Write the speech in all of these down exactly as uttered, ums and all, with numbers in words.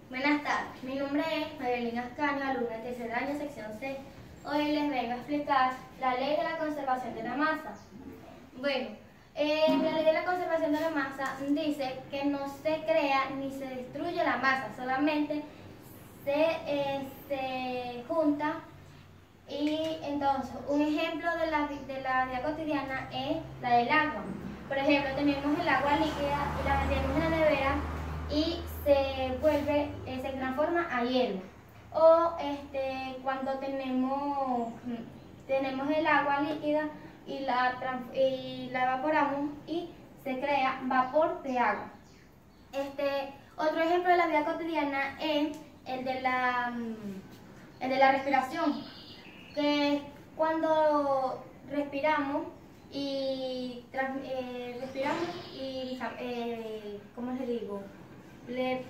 Buenas tardes, mi nombre es Marilyn Ascanio, alumna de tercer año, sección C. Hoy les vengo a explicar la ley de la conservación de la masa. Bueno, eh, la ley de la conservación de la masa dice que no se crea ni se destruye la masa, solamente se, eh, se junta. Y entonces, un ejemplo de la, de la vida cotidiana es la del agua. Por ejemplo, tenemos el agua líquida y la metemos en la nevera y se vuelve, eh, se transforma a hielo. O este, cuando tenemos, tenemos el agua líquida y la, y la evaporamos y se crea vapor de agua. Este, otro ejemplo de la vida cotidiana es el de la, el de la respiración, que cuando respiramos y eh, respiramos y eh, ¿cómo les digo? Le,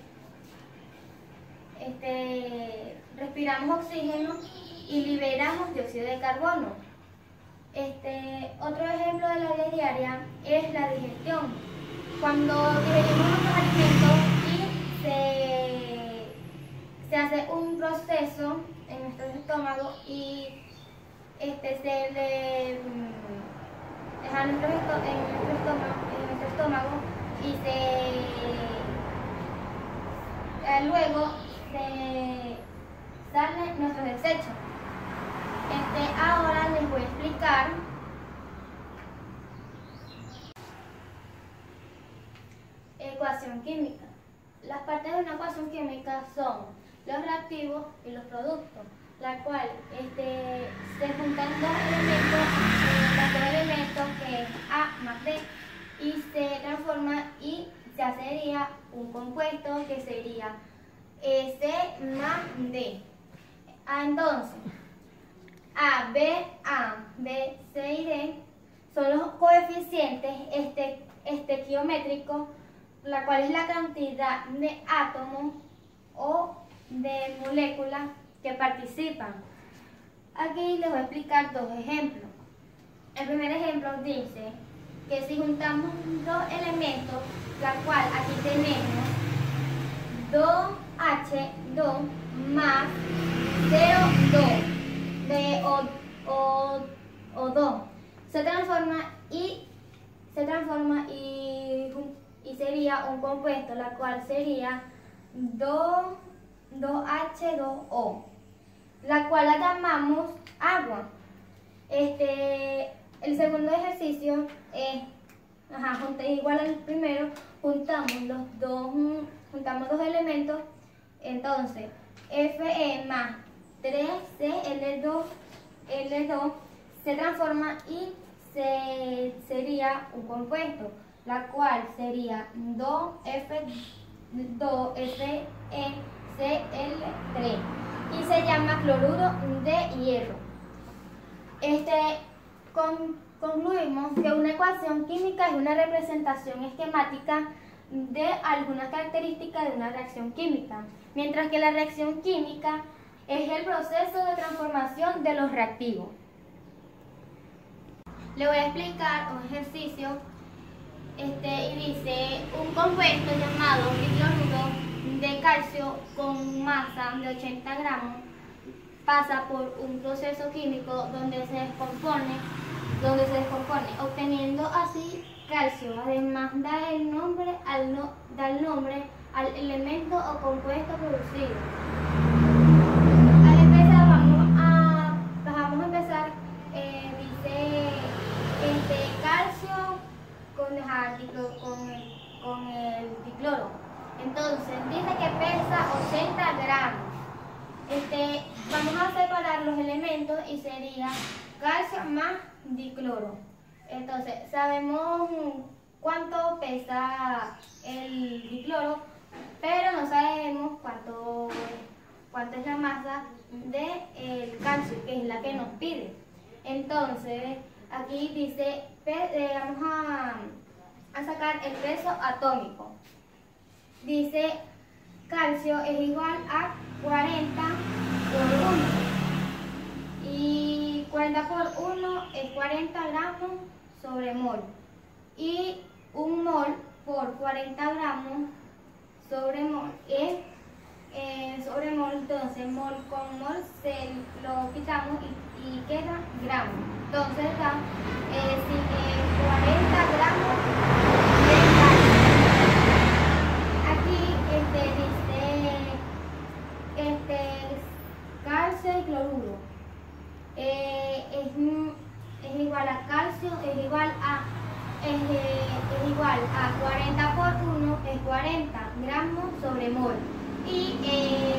este, respiramos oxígeno y liberamos dióxido de carbono. Este, otro ejemplo de la vida diaria es la digestión. Cuando digerimos nuestros alimentos y se, se hace un proceso en nuestro estómago y este, se le deja en nuestro, en nuestro estómago, en nuestro estómago y se eh, luego se salen nuestros desechos. Este, ahora les voy a explicar ecuación química. Las partes de una ecuación química son los reactivos y los productos, la cual este, se juntan dos elementos, eh, los dos elementos que es A más B, y se transforma y se hacería un compuesto que sería C más D. Ah, entonces, A, B, A, B, C y D son los coeficientes este, estequiométricos, la cual es la cantidad de átomos o de moléculas que participan. Aquí les voy a explicar dos ejemplos. El primer ejemplo dice que si juntamos dos elementos, la cual aquí tenemos dos H dos más cero dos de O, O, O dos, se transforma y se transforma y, y sería un compuesto, la cual sería dos H dos O, la cual la llamamos agua. Este, el segundo ejercicio es, ajá, igual al primero, juntamos los dos, juntamos dos elementos, entonces Fe más tres C L dos L dos se transforma y se, sería un compuesto, la cual sería dos F dos Fe C L tres y se llama cloruro de hierro. Este, con, concluimos que una ecuación química es una representación esquemática de algunas características de una reacción química, mientras que la reacción química es el proceso de transformación de los reactivos. Le voy a explicar un ejercicio este, y dice un compuesto llamado dicloruro de calcio con masa de ochenta gramos pasa por un proceso químico donde se descompone, donde se descompone, obteniendo así calcio. Además da el nombre al no, da el nombre al elemento o compuesto producido. Al empezar vamos a, vamos a empezar, eh, dice este calcio con, con, el, con el dicloro. Entonces dice que pesa ochenta gramos. Este, vamos a separar los elementos y sería calcio más dicloro. Entonces, sabemos cuánto pesa el dicloro, pero no sabemos cuánto, cuánto es la masa del calcio, que es la que nos pide. Entonces, aquí dice, eh, vamos a, a sacar el peso atómico. Dice, calcio es igual a cuarenta por uno. Y cuarenta por uno es cuarenta gramos sobre mol. Y un mol por cuarenta gramos sobre mol es eh, sobre mol, entonces mol con mol se lo quitamos y, y queda gramo. Entonces da eh, si, eh, cuarenta gramos de calcio. Aquí este, dice este, calcio y cloruro. Eh, es, es igual a calcio, es igual a es, eh, es igual a cuarenta por uno es cuarenta gramos sobre mol. Y eh,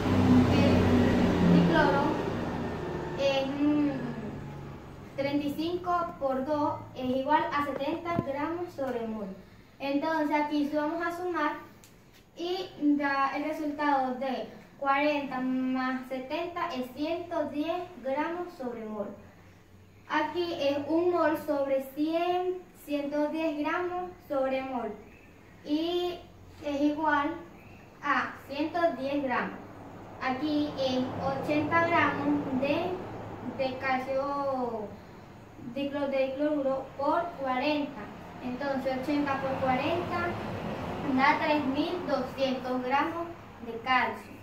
el dicloro es mm, treinta y cinco por dos es igual a setenta gramos sobre mol. Entonces aquí vamos a sumar y da el resultado de cuarenta más setenta es ciento diez gramos sobre mol. Aquí es un mol sobre cien, ciento diez gramos sobre mol. Y es igual a ciento diez gramos. Aquí es ochenta gramos de, de calcio de cloruro por cuarenta. Entonces ochenta por cuarenta da tres mil doscientos gramos de calcio.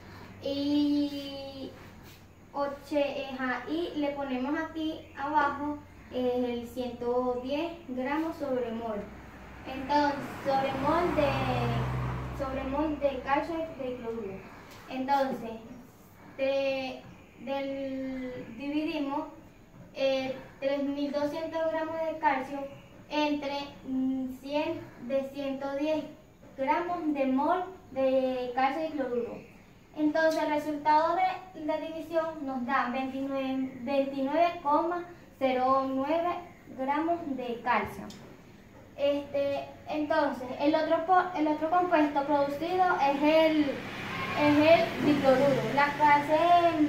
Y, oche, y le ponemos aquí abajo eh, el ciento diez gramos sobre mol. Entonces, sobre mol de, sobre mol de calcio y de cloruro. Entonces, de, del, dividimos eh, tres mil doscientos gramos de calcio entre cien de ciento diez gramos de mol de calcio y cloruro. Entonces el resultado de la división nos da veintinueve coma cero nueve gramos de calcio. Este, entonces el otro, el otro compuesto producido es el, es el dicloruro. La clase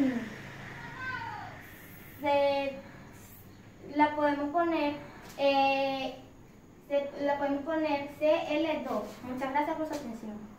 se, la podemos poner eh, se, la podemos poner C L dos. Muchas gracias por su atención.